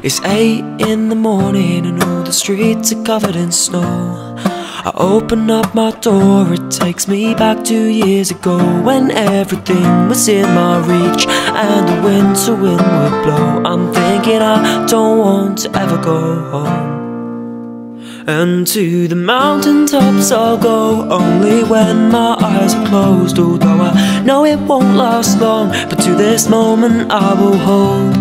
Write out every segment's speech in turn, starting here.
It's 8 in the morning and all the streets are covered in snow. I open up my door, it takes me back 2 years ago, when everything was in my reach and the winter wind would blow. I'm thinking I don't want to ever go home. And to the mountaintops I'll go, only when my eyes are closed. Although I know it won't last long, but to this moment I will hold.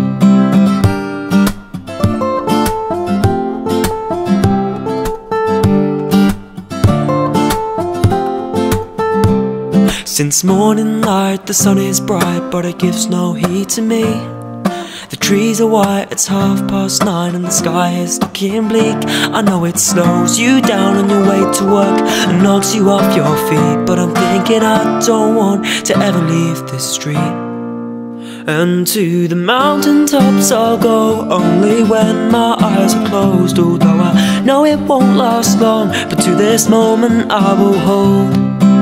Since morning light the sun is bright, but it gives no heed to me. The trees are white, it's 9:30 and the sky is looking bleak. I know it slows you down on your way to work and knocks you off your feet, but I'm thinking I don't want to ever leave this street. And to the mountaintops I'll go, only when my eyes are closed. Although I know it won't last long, but to this moment I will hold.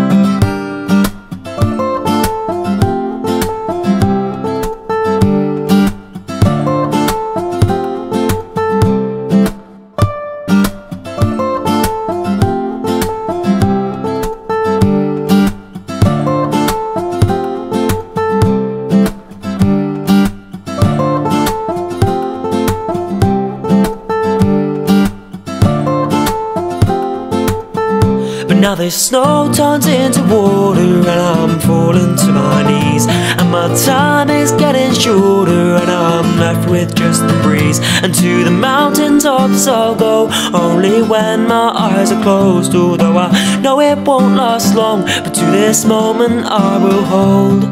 Now this snow turns into water and I'm falling to my knees, and my time is getting shorter and I'm left with just the breeze. And to the mountaintops I'll go, only when my eyes are closed. Although I know it won't last long, but to this moment I will hold.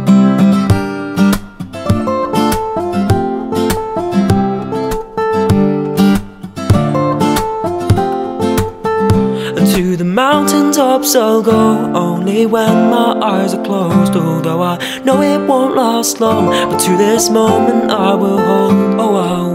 To the mountaintops I'll go, only when my eyes are closed. Although I know it won't last long, but to this moment I will hold. Oh,